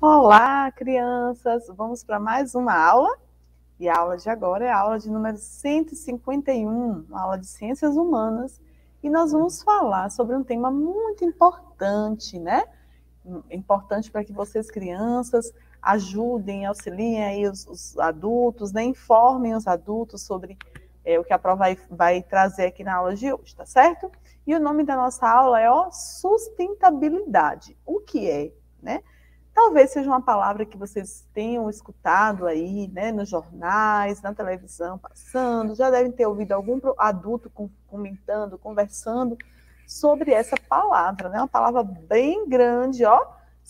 Olá, crianças! Vamos para mais uma aula. E a aula de agora é a aula de número 151, uma aula de Ciências Humanas. E nós vamos falar sobre um tema muito importante, né? Importante para que vocês, crianças, ajudem, auxiliem aí os adultos, né? Informem os adultos sobre o que a prova vai trazer aqui na aula de hoje, tá certo? E o nome da nossa aula é sustentabilidade. O que é, né? Talvez seja uma palavra que vocês tenham escutado aí, né, nos jornais, na televisão, passando, já devem ter ouvido algum adulto comentando, conversando sobre essa palavra, né? Uma palavra bem grande, ó,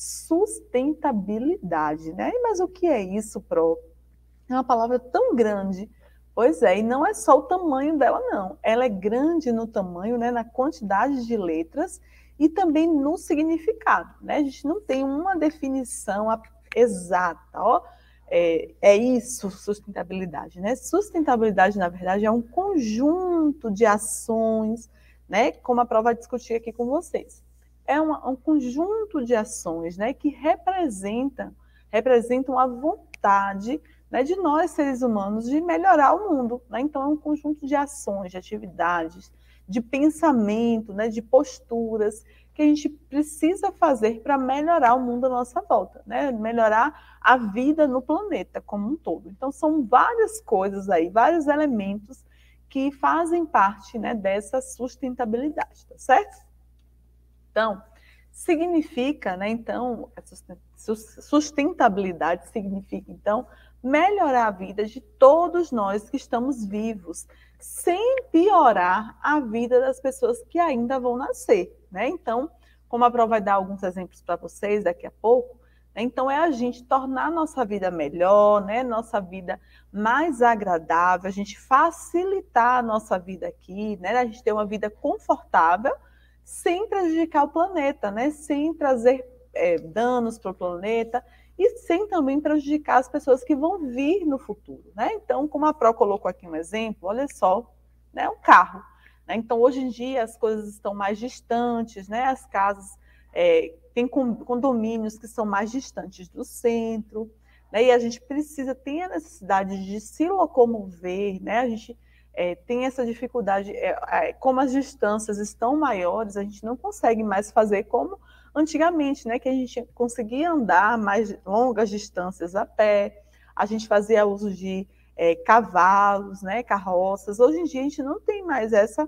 sustentabilidade, né? Mas o que é isso, Pro? É uma palavra tão grande. Pois é, e não é só o tamanho dela, não. Ela é grande no tamanho, né, na quantidade de letras e também no significado, né? A gente não tem uma definição exata, ó. É isso, sustentabilidade, né? Sustentabilidade, na verdade, é um conjunto de ações, né? Como a prova vai discutir aqui com vocês. É um conjunto de ações, né, que representam a vontade, né, de nós, seres humanos, de melhorar o mundo, né? Então, é um conjunto de ações, de atividades, de pensamento, né, de posturas que a gente precisa fazer para melhorar o mundo à nossa volta, né? Melhorar a vida no planeta como um todo. Então, são várias coisas aí, vários elementos que fazem parte, né, dessa sustentabilidade, tá certo? Então, significa, né, então, sustentabilidade significa, então, melhorar a vida de todos nós que estamos vivos, sem piorar a vida das pessoas que ainda vão nascer, né? Então, como a prova vai dar alguns exemplos para vocês daqui a pouco, né, então é a gente tornar a nossa vida melhor, né, nossa vida mais agradável, a gente facilitar a nossa vida aqui, né, a gente ter uma vida confortável, sem prejudicar o planeta, né? Sem trazer danos para o planeta e sem também prejudicar as pessoas que vão vir no futuro, né? Então, como a Pro colocou aqui um exemplo, olha só, né? Um carro, né? Então, hoje em dia as coisas estão mais distantes, né? As casas têm condomínios que são mais distantes do centro, né? E a gente tem a necessidade de se locomover, né? A gente tem essa dificuldade, como as distâncias estão maiores, a gente não consegue mais fazer como antigamente, né, que a gente conseguia andar mais longas distâncias a pé, a gente fazia uso de cavalos, né, carroças. Hoje em dia a gente não tem mais essa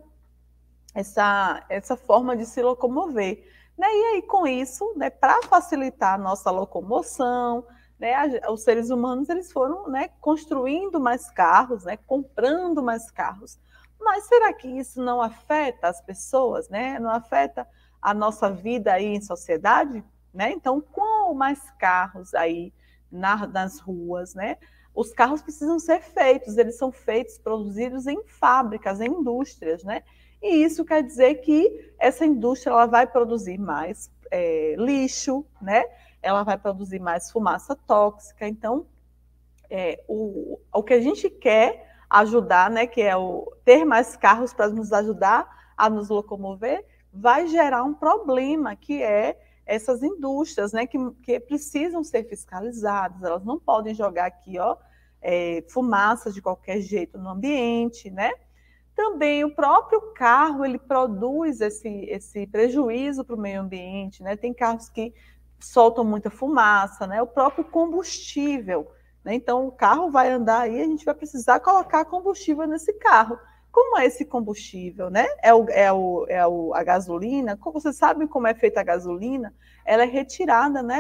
forma de se locomover, né? E aí com isso, né, para facilitar a nossa locomoção, né, os seres humanos eles foram, né, construindo mais carros, né, comprando mais carros. Mas será que isso não afeta as pessoas, né? Não afeta a nossa vida aí em sociedade, né? Então, com mais carros aí nas ruas, né? Os carros precisam ser feitos, eles são feitos, produzidos em fábricas, em indústrias, né? E isso quer dizer que essa indústria ela vai produzir mais lixo, né? Ela vai produzir mais fumaça tóxica. Então, o que a gente quer ajudar, né, que é ter mais carros para nos ajudar a nos locomover, vai gerar um problema, que é essas indústrias, né, que precisam ser fiscalizadas, elas não podem jogar aqui, ó, fumaça de qualquer jeito no ambiente, né? Também o próprio carro, ele produz esse prejuízo para o meio ambiente, né? Tem carros que soltam muita fumaça, né? O próprio combustível, né? Então, o carro vai andar aí, a gente vai precisar colocar combustível nesse carro. Como é esse combustível, né? A gasolina. Vocês sabem como é feita a gasolina? Ela é retirada, né,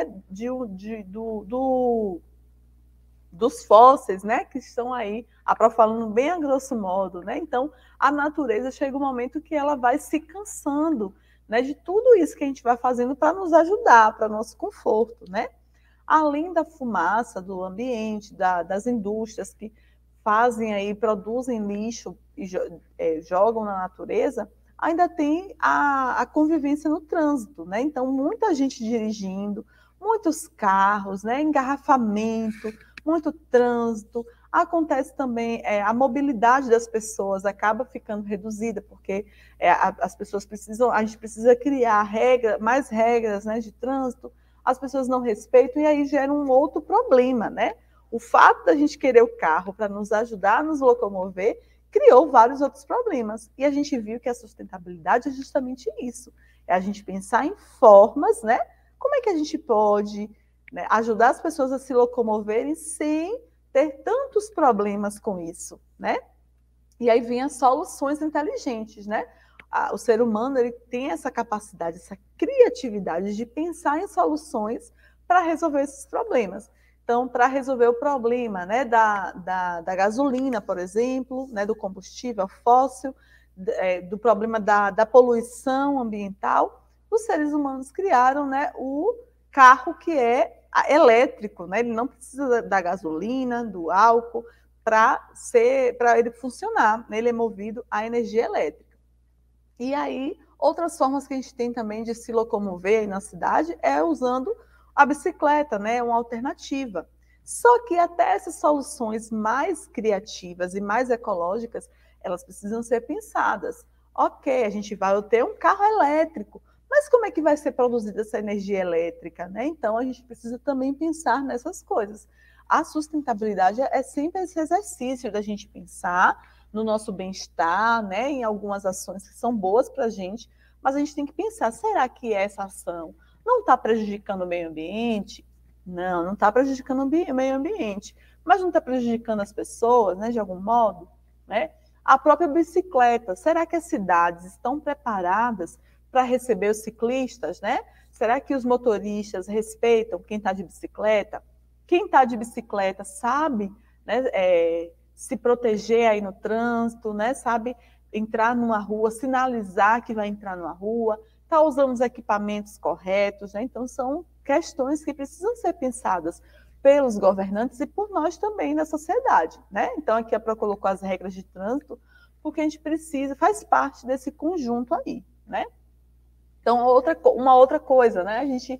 dos fósseis, né, que estão aí, falando bem a grosso modo, né? Então, a natureza chega um momento que ela vai se cansando, né, de tudo isso que a gente vai fazendo para nos ajudar, para nosso conforto, né? Além da fumaça do ambiente, das indústrias que fazem aí, produzem lixo e jogam na natureza, ainda tem a convivência no trânsito, né? Então, muita gente dirigindo, muitos carros, né? Engarrafamento, muito trânsito. Acontece também a mobilidade das pessoas acaba ficando reduzida, porque as pessoas precisam, a gente precisa criar mais regras, né, de trânsito. as pessoas não respeitam e aí gera um outro problema, né? O fato da gente querer o carro para nos ajudar a nos locomover criou vários outros problemas. E a gente viu que a sustentabilidade é justamente isso. É a gente pensar em formas, né? Como é que a gente pode, né, ajudar as pessoas a se locomoverem sem ter tantos problemas com isso, né? E aí vem as soluções inteligentes, né? O ser humano ele tem essa capacidade, essa criatividade de pensar em soluções para resolver esses problemas. Então, para resolver o problema, né, da gasolina, por exemplo, né, do combustível fóssil, do problema da poluição ambiental, os seres humanos criaram, né, o carro que é elétrico, né? Ele não precisa da gasolina, do álcool, para ele funcionar, né? Ele é movido à energia elétrica. E aí, outras formas que a gente tem também de se locomover na cidade é usando a bicicleta, né? Uma alternativa. Só que até essas soluções mais criativas e mais ecológicas, elas precisam ser pensadas. Ok, a gente vai ter um carro elétrico, mas como é que vai ser produzida essa energia elétrica, né? Então, a gente precisa também pensar nessas coisas. A sustentabilidade é sempre esse exercício da gente pensar no nosso bem-estar, né, em algumas ações que são boas para a gente, mas a gente tem que pensar, será que essa ação não está prejudicando o meio ambiente? Não, não está prejudicando o meio ambiente, mas não está prejudicando as pessoas, né, de algum modo, né? A própria bicicleta, será que as cidades estão preparadas para receber os ciclistas, né? Será que os motoristas respeitam quem está de bicicleta? Quem está de bicicleta sabe, né, se proteger aí no trânsito, né, sabe entrar numa rua, sinalizar que vai entrar numa rua, está usando os equipamentos corretos, né? Então são questões que precisam ser pensadas pelos governantes e por nós também na sociedade, né? Então aqui a Pro colocou as regras de trânsito porque a gente precisa, faz parte desse conjunto aí, né? Então uma outra coisa, né? A gente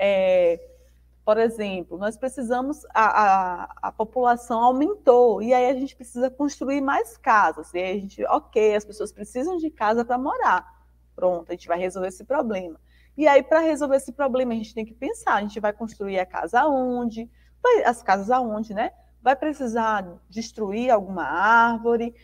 por exemplo, nós precisamos, a população aumentou, e aí a gente precisa construir mais casas. E aí a gente, ok, as pessoas precisam de casa para morar. Pronto, a gente vai resolver esse problema. E aí, para resolver esse problema, a gente tem que pensar, a gente vai construir a casa aonde? As casas aonde, né? Vai precisar destruir alguma árvore?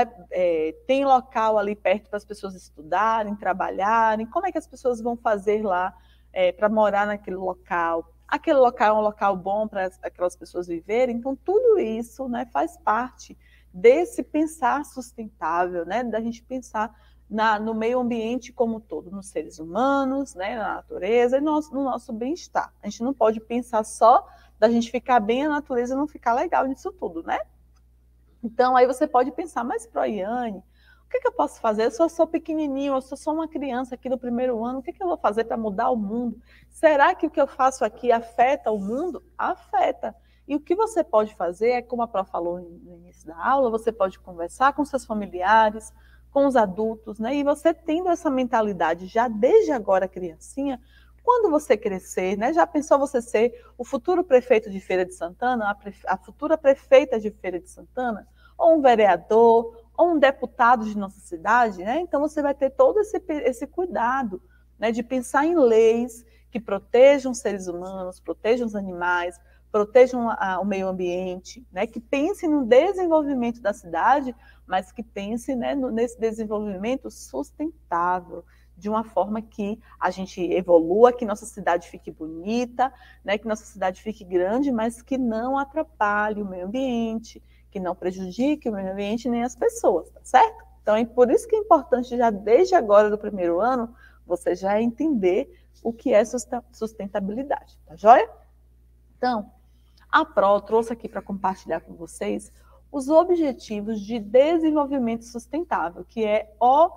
Tem local ali perto para as pessoas estudarem, trabalharem? Como é que as pessoas vão fazer lá para morar naquele local? Aquele local é um local bom para aquelas pessoas viverem, então tudo isso, né, faz parte desse pensar sustentável, né, da gente pensar no meio ambiente como um todo, nos seres humanos, né, na natureza e no nosso bem-estar. A gente não pode pensar só da gente ficar bem e a natureza não ficar legal nisso tudo, né? Então aí você pode pensar, mas Proiane, o que eu posso fazer? Eu sou pequenininho, eu sou só uma criança aqui no primeiro ano, o que eu vou fazer para mudar o mundo? Será que o que eu faço aqui afeta o mundo? Afeta. E o que você pode fazer é, como a Pró falou no início da aula, você pode conversar com seus familiares, com os adultos, né? E você tendo essa mentalidade já desde agora, criancinha, quando você crescer, né? Já pensou você ser o futuro prefeito de Feira de Santana, a futura prefeita de Feira de Santana? Ou um vereador, ou um deputado de nossa cidade, né? Então você vai ter todo esse cuidado, né, de pensar em leis que protejam os seres humanos, protejam os animais, protejam o meio ambiente, né, que pensem no desenvolvimento da cidade, mas que pensem, né, nesse desenvolvimento sustentável, de uma forma que a gente evolua, que nossa cidade fique bonita, né, que nossa cidade fique grande, mas que não atrapalhe o meio ambiente, que não prejudique o meio ambiente nem as pessoas, tá certo? Então, é por isso que é importante, já desde agora do primeiro ano, você já entender o que é sustentabilidade, tá joia? Então, a Pro trouxe aqui para compartilhar com vocês os Objetivos de Desenvolvimento Sustentável, que é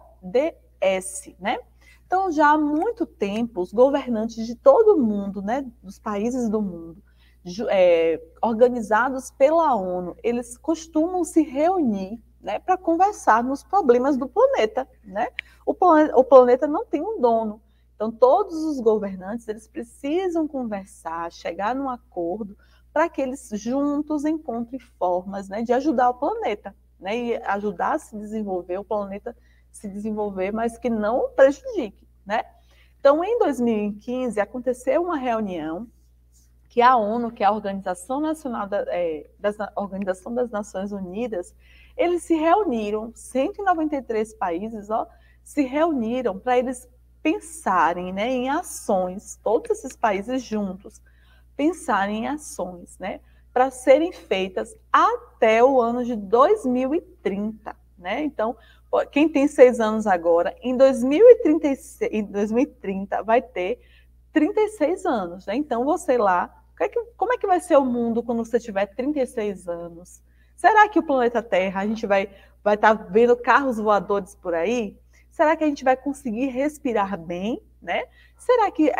ODS, né? Então, já há muito tempo, os governantes de todo o mundo, né, dos países do mundo, organizados pela ONU, eles costumam se reunir, né, para conversar nos problemas do planeta, né? O planeta não tem um dono, então todos os governantes eles precisam conversar, chegar num acordo para que eles juntos encontrem formas, né, de ajudar o planeta, né, e ajudar a se desenvolver, o planeta se desenvolver, mas que não prejudique, né? Então, em 2015, aconteceu uma reunião que a ONU, que é a Organização Nacional Organização das Nações Unidas, eles se reuniram, 193 países, se reuniram para eles pensarem, né, em ações, todos esses países juntos, pensarem em ações, né, para serem feitas até o ano de 2030, né? Então, quem tem 6 anos agora, em 2030 vai ter 36 anos, né? Então, você lá, como é que vai ser o mundo quando você tiver 36 anos? Será que o planeta Terra, a gente vai estar vendo carros voadores por aí? Será que a gente vai conseguir respirar bem, né? Será que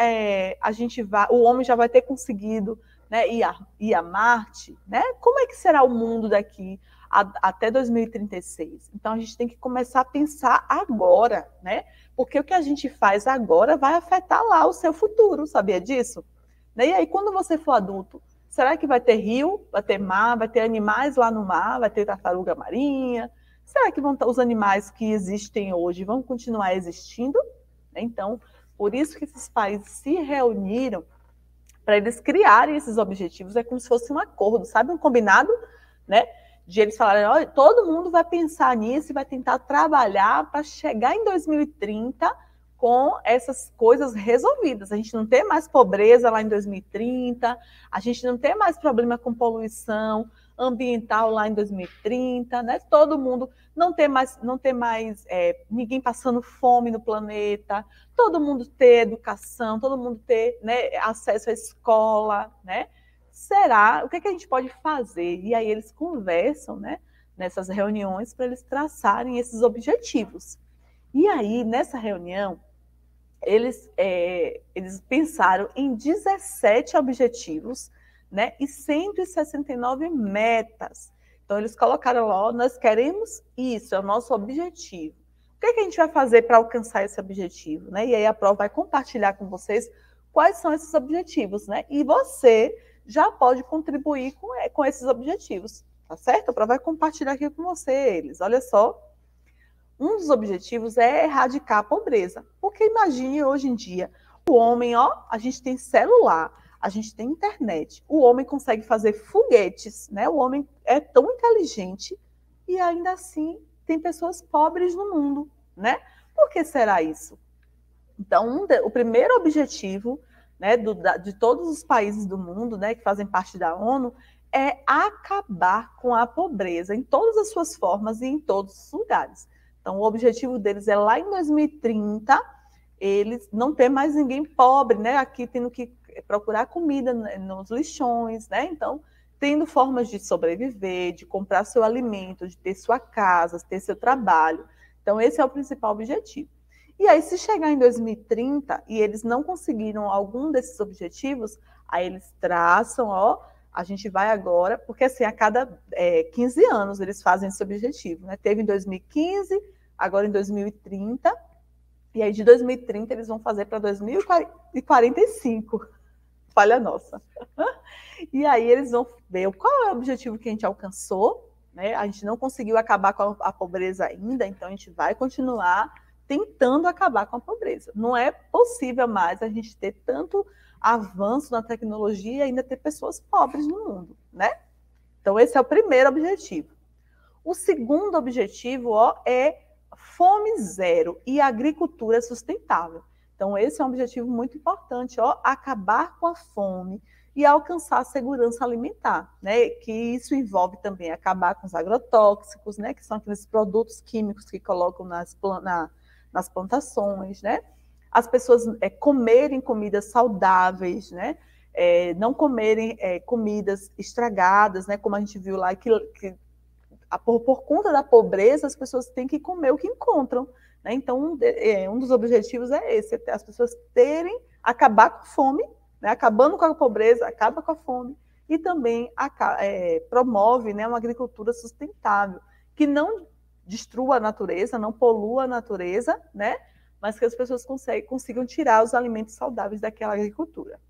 o homem já vai ter conseguido, né, ir a Marte, né? Como é que será o mundo daqui até 2036? Então, a gente tem que começar a pensar agora, né? Porque o que a gente faz agora vai afetar lá o seu futuro, sabia disso? E aí, quando você for adulto, será que vai ter rio, vai ter mar, vai ter animais lá no mar, vai ter tartaruga marinha? Será que os animais que existem hoje vão continuar existindo? Então, por isso que esses países se reuniram para eles criarem esses objetivos. É como se fosse um acordo, sabe? Um combinado, né? De eles falarem, olha, todo mundo vai pensar nisso e vai tentar trabalhar para chegar em 2030 com essas coisas resolvidas. A gente não ter mais pobreza lá em 2030, a gente não ter mais problema com poluição ambiental lá em 2030, né? Todo mundo não ter mais ninguém passando fome no planeta, todo mundo ter educação, todo mundo ter, né, acesso à escola, né? O que a gente pode fazer? E aí eles conversam, né, nessas reuniões para eles traçarem esses objetivos. E aí, nessa reunião, eles pensaram em 17 objetivos, né, e 169 metas. Então, eles colocaram lá, nós queremos isso, é o nosso objetivo. O que a gente vai fazer para alcançar esse objetivo, né? E aí a prova vai compartilhar com vocês quais são esses objetivos, né? E você já pode contribuir com esses objetivos, tá certo? A prova vai compartilhar aqui com você eles. Olha só, um dos objetivos é erradicar a pobreza. Porque imagine hoje em dia, o homem, a gente tem celular, a gente tem internet, o homem consegue fazer foguetes, né? O homem é tão inteligente e ainda assim tem pessoas pobres no mundo, né? Por que será isso? Então, o primeiro objetivo, né, de todos os países do mundo, né, que fazem parte da ONU, é acabar com a pobreza em todas as suas formas e em todos os lugares. Então, o objetivo deles é lá em 2030, eles não ter mais ninguém pobre, né, aqui tendo que procurar comida nos lixões, né? Então, tendo formas de sobreviver, de comprar seu alimento, de ter sua casa, ter seu trabalho. Então, esse é o principal objetivo. E aí, se chegar em 2030 e eles não conseguiram algum desses objetivos, aí eles traçam, a gente vai agora, porque assim, a cada 15 anos eles fazem esse objetivo, né? Teve em 2015, agora em 2030, e aí de 2030 eles vão fazer para 2045. Falha nossa. E aí eles vão ver qual é o objetivo que a gente alcançou, né? A gente não conseguiu acabar com a pobreza ainda, então a gente vai continuar tentando acabar com a pobreza. Não é possível mais a gente ter tanto avanço na tecnologia e ainda ter pessoas pobres no mundo, né? Então esse é o primeiro objetivo. O segundo objetivo, é fome zero e agricultura sustentável. Então, esse é um objetivo muito importante, acabar com a fome e alcançar a segurança alimentar, né? Que isso envolve também acabar com os agrotóxicos, né? Que são aqueles produtos químicos que colocam nas plantações, né? As pessoas comerem comidas saudáveis, né? Não comerem comidas estragadas, né? Como a gente viu lá, que por conta da pobreza, as pessoas têm que comer o que encontram. Né? Então, um dos objetivos é esse, as pessoas acabar com a fome, né? Acabando com a pobreza, acaba com a fome, e também promove, né, uma agricultura sustentável, que não destrua a natureza, não polua a natureza, né? Mas que as pessoas consigam tirar os alimentos saudáveis daquela agricultura.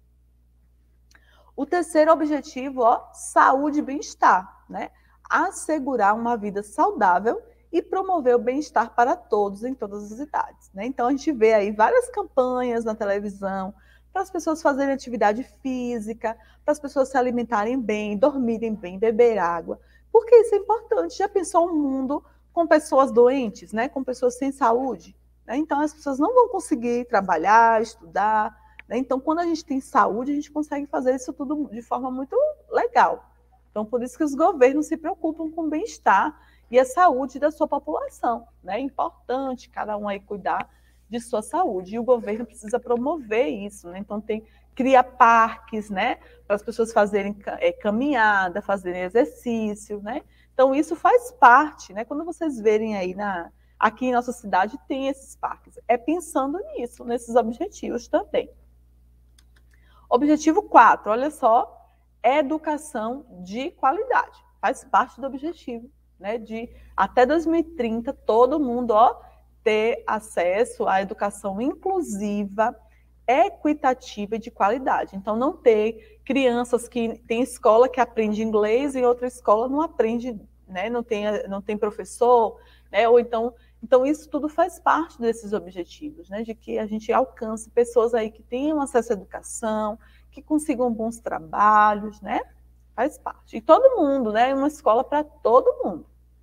O terceiro objetivo, saúde e bem-estar, né? Assegurar uma vida saudável e promover o bem-estar para todos em todas as idades, né? Então a gente vê aí várias campanhas na televisão para as pessoas fazerem atividade física, para as pessoas se alimentarem bem, dormirem bem, beber água, porque isso é importante. Já pensou um mundo com pessoas doentes, né? Com pessoas sem saúde? Né? Então as pessoas não vão conseguir trabalhar, estudar, né? Então quando a gente tem saúde, a gente consegue fazer isso tudo de forma muito legal. Então por isso que os governos se preocupam com o bem-estar e a saúde da sua população, né? É importante cada um aí cuidar de sua saúde, e o governo precisa promover isso, né? Então cria parques, né, para as pessoas fazerem caminhada, fazerem exercício, né? Então isso faz parte, né? Quando vocês verem aí aqui em nossa cidade tem esses parques, é pensando nisso, nesses objetivos também. Objetivo 4, olha só, educação de qualidade, faz parte do objetivo, né, de até 2030 todo mundo, ter acesso à educação inclusiva, equitativa e de qualidade. Então, não ter crianças que tem escola que aprende inglês e outra escola não aprende, né? Não tem professor, né? Ou então isso tudo faz parte desses objetivos, né? De que a gente alcance pessoas aí que tenham acesso à educação, que consigam bons trabalhos, né? Faz parte. E todo mundo, né? Uma escola para todo mundo.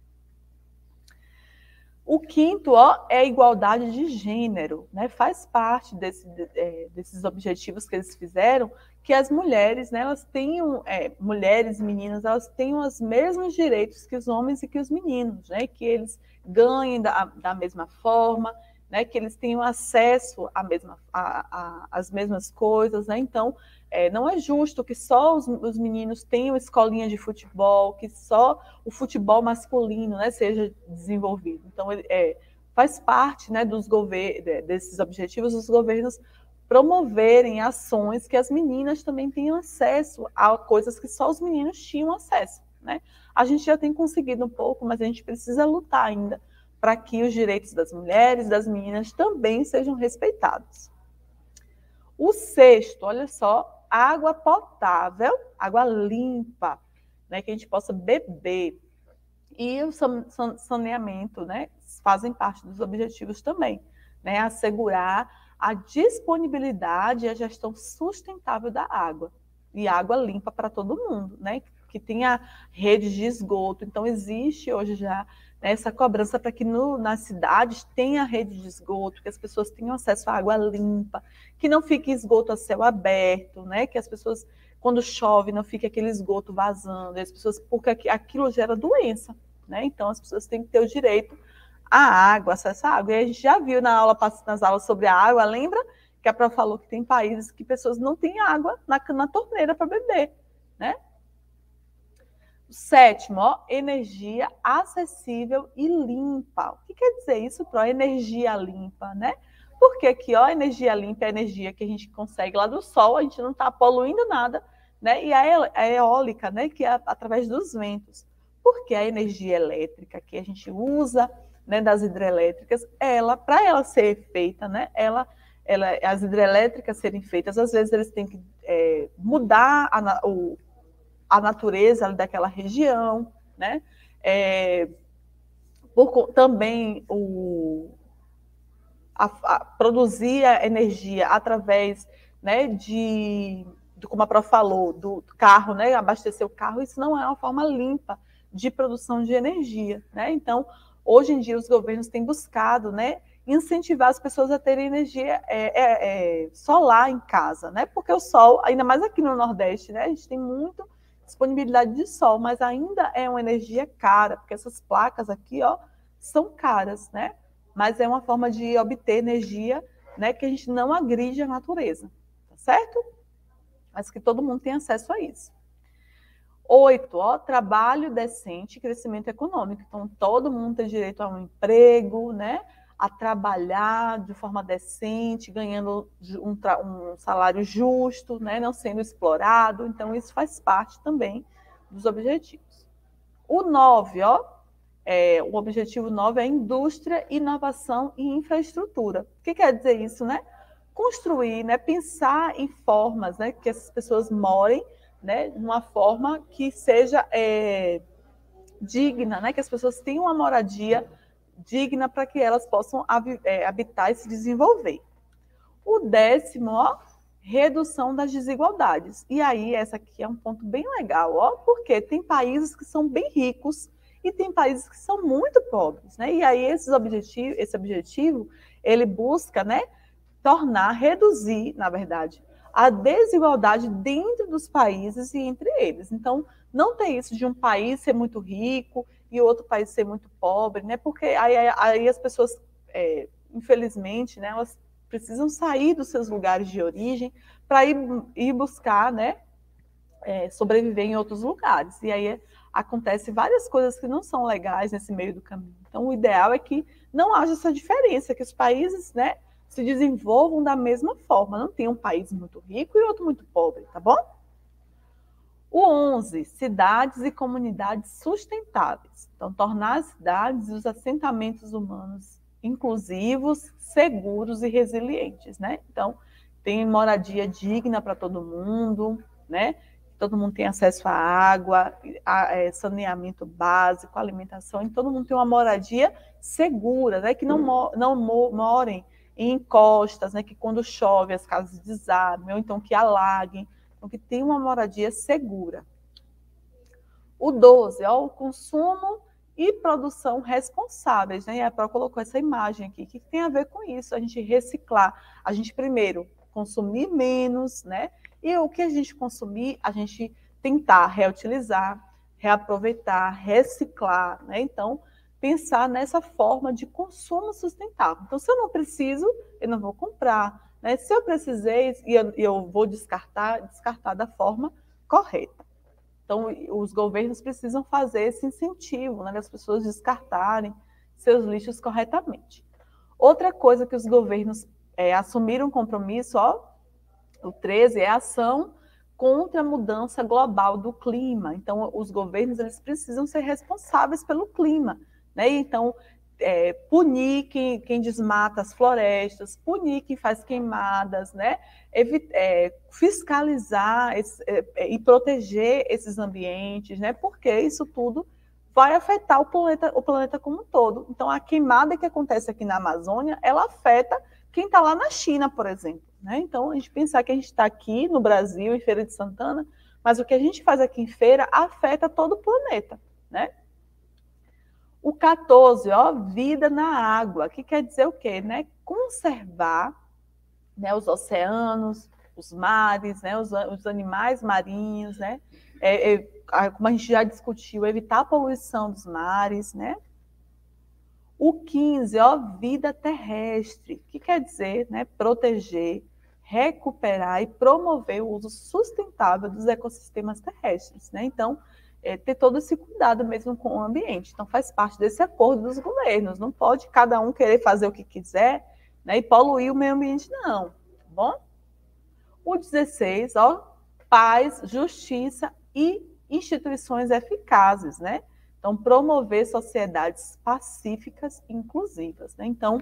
O quinto, é a igualdade de gênero, né? Faz parte desses objetivos que eles fizeram, que as mulheres, né, elas tenham, mulheres e meninas, elas tenham os mesmos direitos que os homens e que os meninos, né? Que eles ganhem da mesma forma, né? Que eles tenham acesso às mesmas coisas, né? Então, não é justo que só os meninos tenham escolinha de futebol, que só o futebol masculino, né, seja desenvolvido. Então, faz parte, né, desses objetivos dos governos promoverem ações que as meninas também tenham acesso a coisas que só os meninos tinham acesso, né? A gente já tem conseguido um pouco, mas a gente precisa lutar ainda para que os direitos das mulheres, das meninas também sejam respeitados. O sexto, olha só, água potável, água limpa, né, que a gente possa beber. E o saneamento, né, fazem parte dos objetivos também, né, assegurar a disponibilidade e a gestão sustentável da água, e água limpa para todo mundo, né, que tenha redes de esgoto. Então, existe hoje já essa cobrança para que nas cidades tenha rede de esgoto, que as pessoas tenham acesso à água limpa, que não fique esgoto a céu aberto, né? Que as pessoas, quando chove, não fique aquele esgoto vazando, porque aquilo gera doença, né? Então, as pessoas têm que ter o direito à água, acesso à água. E a gente já viu nas aulas sobre a água, lembra? Que a Pro falou que tem países que pessoas não têm água na torneira para beber, né? Sétimo, energia acessível e limpa. O que quer dizer isso, Pro? Energia limpa, né? Porque aqui, energia limpa é a energia que a gente consegue lá do sol, a gente não está poluindo nada, né? E a eólica, né? Que é através dos ventos. Porque a energia elétrica que a gente usa, né, das hidrelétricas, para ela ser feita, né? As hidrelétricas serem feitas, às vezes eles têm que mudar a natureza daquela região, né? Também produzir a energia através, né, como a Pro falou, do carro, né, abastecer o carro, isso não é uma forma limpa de produção de energia, né? Então, hoje em dia, os governos têm buscado, né, incentivar as pessoas a terem energia solar em casa, né? Porque o sol, ainda mais aqui no Nordeste, né, a gente tem muita disponibilidade de sol, mas ainda é uma energia cara, porque essas placas aqui, são caras, né? Mas é uma forma de obter energia, né, que a gente não agride a natureza, tá certo? Mas que todo mundo tem acesso a isso. 8, trabalho decente e crescimento econômico. Então, todo mundo tem direito a um emprego, né? A trabalhar de forma decente, ganhando um salário justo, né? Não sendo explorado. Então, isso faz parte também dos objetivos. O 9, o objetivo 9 é indústria, inovação e infraestrutura. O que quer dizer isso, né? Construir, né? Pensar em formas, né, que essas pessoas morem, né, de uma forma que seja digna, né, que as pessoas tenham uma moradia digna para que elas possam habitar e se desenvolver. O 10º, ó, redução das desigualdades. E aí, essa aqui é um ponto bem legal, ó, porque tem países que são bem ricos e tem países que são muito pobres, né? E aí, esse objetivo, ele busca, né, reduzir, na verdade, a desigualdade dentro dos países e entre eles. Então, não tem isso de um país ser muito rico e outro país ser muito pobre, né? Porque aí as pessoas, infelizmente, né, elas precisam sair dos seus lugares de origem para ir buscar, né, sobreviver em outros lugares. E aí acontece várias coisas que não são legais nesse meio do caminho. Então, o ideal é que não haja essa diferença, que os países, né, se desenvolvam da mesma forma. Não tem um país muito rico e outro muito pobre, tá bom? O 11, cidades e comunidades sustentáveis. Então, tornar as cidades e os assentamentos humanos inclusivos, seguros e resilientes, né? Então, tem moradia digna para todo mundo, né? Todo mundo tem acesso à água, saneamento básico, alimentação, e todo mundo tem uma moradia segura, né? Que não morem em encostas, né? Que quando chove as casas desabem, ou então que alaguem, então que tem uma moradia segura. O 12, ó, o consumo e produção responsáveis, né? E a Pro colocou essa imagem aqui. O que tem a ver com isso? A gente reciclar, a gente primeiro consumir menos, né? E o que a gente consumir, a gente tentar reutilizar, reaproveitar, reciclar, né? Então, pensar nessa forma de consumo sustentável. Então, se eu não preciso, eu não vou comprar, né? Se eu precisei, eu vou descartar da forma correta. Então, os governos precisam fazer esse incentivo, né, das pessoas descartarem seus lixos corretamente. Outra coisa que os governos assumiram compromisso, ó, o 13, é a ação contra a mudança global do clima. Então, os governos eles precisam ser responsáveis pelo clima, né? Então, punir quem desmata as florestas, punir quem faz queimadas, né? Fiscalizar e proteger esses ambientes, né? Porque isso tudo vai afetar o planeta como um todo. Então, a queimada que acontece aqui na Amazônia, ela afeta quem está lá na China, por exemplo, né? Então, a gente pensar que a gente está aqui no Brasil, em Feira de Santana, mas o que a gente faz aqui em Feira afeta todo o planeta, né? O 14, ó, vida na água, que quer dizer o quê? Né? Conservar, né, os oceanos, os mares, né, os animais marinhos, né? Como a gente já discutiu, evitar a poluição dos mares, né? O 15, ó, vida terrestre, que quer dizer, né, proteger, recuperar e promover o uso sustentável dos ecossistemas terrestres, né? Então, ter todo esse cuidado mesmo com o ambiente. Então, faz parte desse acordo dos governos. Não pode cada um querer fazer o que quiser, né, e poluir o meio ambiente, não. Tá bom? O 16, ó, paz, justiça e instituições eficazes, né? Então, promover sociedades pacíficas e inclusivas, né? Então,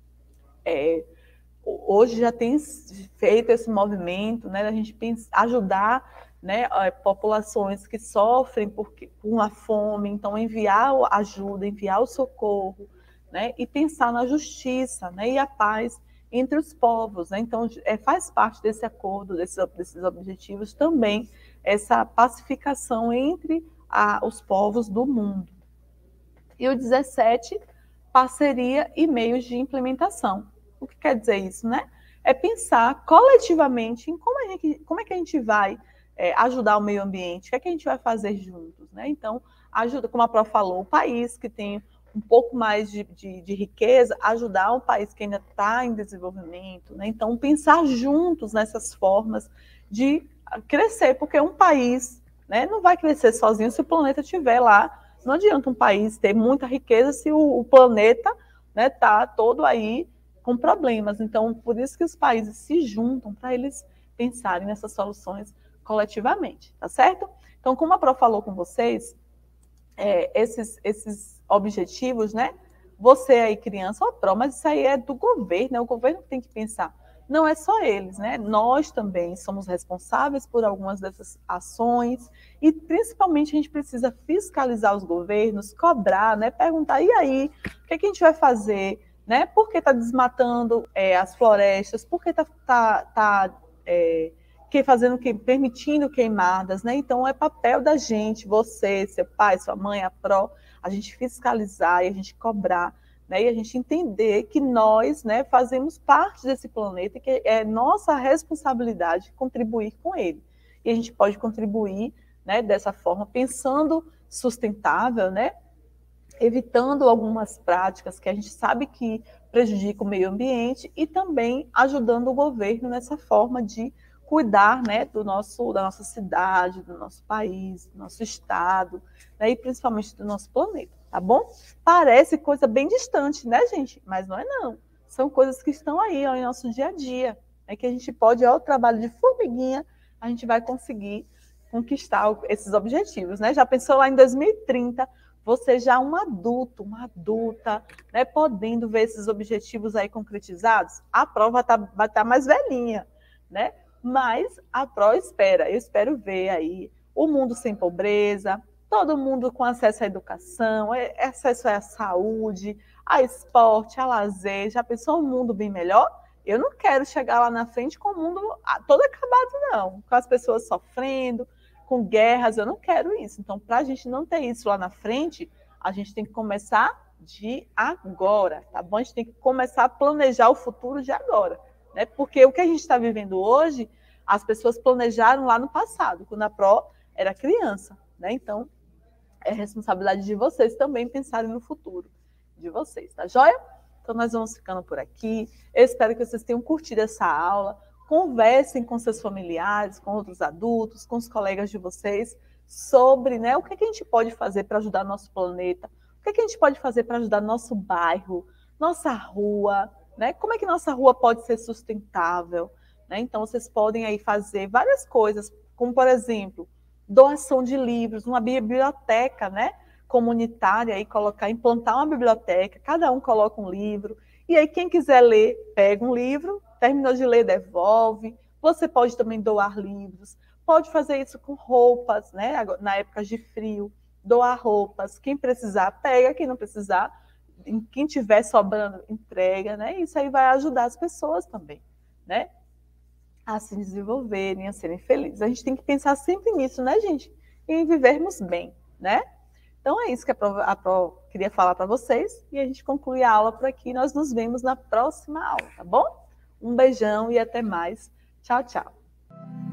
hoje já tem feito esse movimento, né, da gente ajudar, né, populações que sofrem por uma fome, então enviar ajuda, enviar o socorro, né, e pensar na justiça, né, e a paz entre os povos, né? Então faz parte desse acordo, desses objetivos também essa pacificação entre os povos do mundo. E o 17, parceria e meios de implementação. O que quer dizer isso, né? É pensar coletivamente em como é que a gente vai ajudar o meio ambiente, o que é que a gente vai fazer juntos, né? Então, ajuda, como a Pro falou, o país que tem um pouco mais de riqueza, ajudar um país que ainda está em desenvolvimento, né? Então, pensar juntos nessas formas de crescer, porque um país, né, não vai crescer sozinho se o planeta estiver lá. Não adianta um país ter muita riqueza se o planeta, né, está todo aí com problemas. Então, por isso que os países se juntam para eles pensarem nessas soluções coletivamente, tá certo? Então, como a Pro falou com vocês, esses objetivos, né? Você aí, criança, ó, Pro, mas isso aí é do governo, né? O governo tem que pensar. não é só eles, né? Nós também somos responsáveis por algumas dessas ações e, principalmente, a gente precisa fiscalizar os governos, cobrar, né? Perguntar, e aí, o que a gente vai fazer? Né? Por que está desmatando as florestas? Por que está permitindo queimadas? Né? Então, é papel da gente, você, seu pai, sua mãe, a PRO, a gente fiscalizar e a gente cobrar, né? E a gente entender que nós, né, fazemos parte desse planeta e que é nossa responsabilidade contribuir com ele. E a gente pode contribuir, né, dessa forma, pensando sustentável, né? Evitando algumas práticas que a gente sabe que prejudicam o meio ambiente e também ajudando o governo nessa forma de cuidar, né, da nossa cidade, do nosso país, do nosso estado, né, e principalmente do nosso planeta, tá bom? Parece coisa bem distante, né, gente? Mas não é não. São coisas que estão aí, ó, em nosso dia a dia, né, que a gente pode, ao trabalho de formiguinha, a gente vai conseguir conquistar esses objetivos, né? Já pensou lá em 2030, você já um adulto, uma adulta, né, podendo ver esses objetivos aí concretizados? A prova vai tá mais velhinha, né? Mas a pró eu espero ver aí o mundo sem pobreza, todo mundo com acesso à educação, acesso à saúde, a esporte, a lazer. Já pensou um mundo bem melhor? Eu não quero chegar lá na frente com o mundo todo acabado, não, com as pessoas sofrendo, com guerras, eu não quero isso. Então, para a gente não ter isso lá na frente, a gente tem que começar de agora, tá bom? A gente tem que começar a planejar o futuro de agora, né? Porque o que a gente está vivendo hoje, as pessoas planejaram lá no passado, quando a Pró era criança, né? Então, é responsabilidade de vocês também pensarem no futuro de vocês, tá joia? Então, nós vamos ficando por aqui. Eu espero que vocês tenham curtido essa aula. Conversem com seus familiares, com outros adultos, com os colegas de vocês, sobre, né, o que a gente pode fazer para ajudar nosso planeta, o que a gente pode fazer para ajudar nosso bairro, nossa rua, né? Como é que nossa rua pode ser sustentável, né? Então, vocês podem aí fazer várias coisas, como, por exemplo, doação de livros, uma biblioteca, né, comunitária, aí implantar uma biblioteca, cada um coloca um livro, e aí quem quiser ler, pega um livro, terminou de ler, devolve. Você pode também doar livros, pode fazer isso com roupas, né, na época de frio, doar roupas, quem precisar, pega, quem não precisar, quem tiver sobrando, entrega, né, isso aí vai ajudar as pessoas também, né, a se desenvolverem, a serem felizes. A gente tem que pensar sempre nisso, né, gente? Em vivermos bem, né? Então é isso que a Pro queria falar para vocês e a gente conclui a aula por aqui. Nós nos vemos na próxima aula, tá bom? Um beijão e até mais. Tchau, tchau.